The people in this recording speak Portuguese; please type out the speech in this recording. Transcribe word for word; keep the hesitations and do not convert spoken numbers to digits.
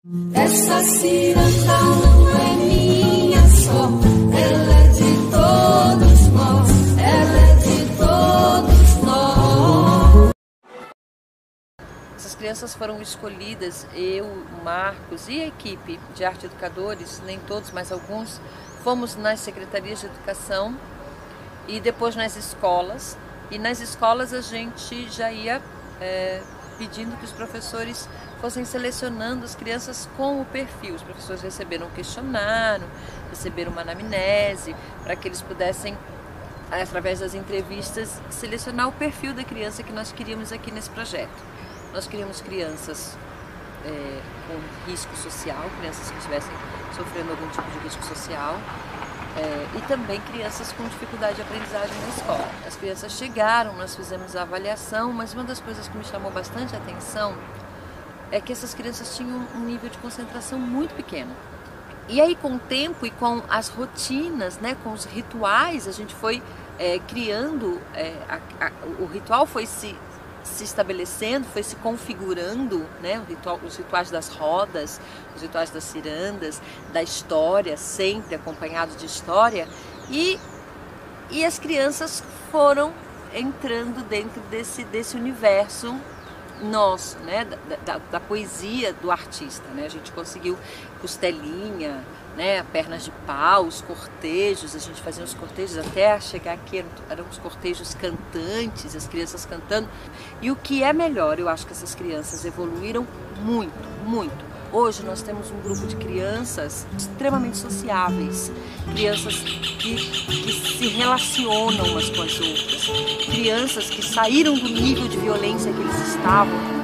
Essa ciranda não é minha só, ela é de todos nós, ela é de todos nós. Essas crianças foram escolhidas, eu, o Marcos e a equipe de arte educadores, nem todos, mas alguns, fomos nas secretarias de educação e depois nas escolas. E nas escolas a gente já ia é, pedindo que os professores fossem selecionando as crianças com o perfil. Os professores receberam um questionário, receberam uma anamnese, para que eles pudessem, através das entrevistas, selecionar o perfil da criança que nós queríamos aqui nesse projeto. Nós queríamos crianças é, com risco social, crianças que estivessem sofrendo algum tipo de risco social, é, e também crianças com dificuldade de aprendizagem na escola. As crianças chegaram, nós fizemos a avaliação, mas uma das coisas que me chamou bastante a atenção é que essas crianças tinham um nível de concentração muito pequeno. E aí, com o tempo e com as rotinas, né, com os rituais, a gente foi é, criando, é, a, a, o ritual foi se, se estabelecendo, foi se configurando, né, o ritual, os rituais das rodas, os rituais das cirandas, da história, sempre acompanhado de história, e, e as crianças foram entrando dentro desse, desse universo nosso, né, da, da, da poesia do artista, né? A gente conseguiu costelinha, né, pernas de pau, os cortejos, a gente fazia os cortejos até chegar aqui, eram, eram os cortejos cantantes, as crianças cantando. E o que é melhor, eu acho que essas crianças evoluíram muito, muito. Hoje nós temos um grupo de crianças extremamente sociáveis, crianças que, que se relacionam umas com as outras, crianças que saíram do nível de violência que eles estavam,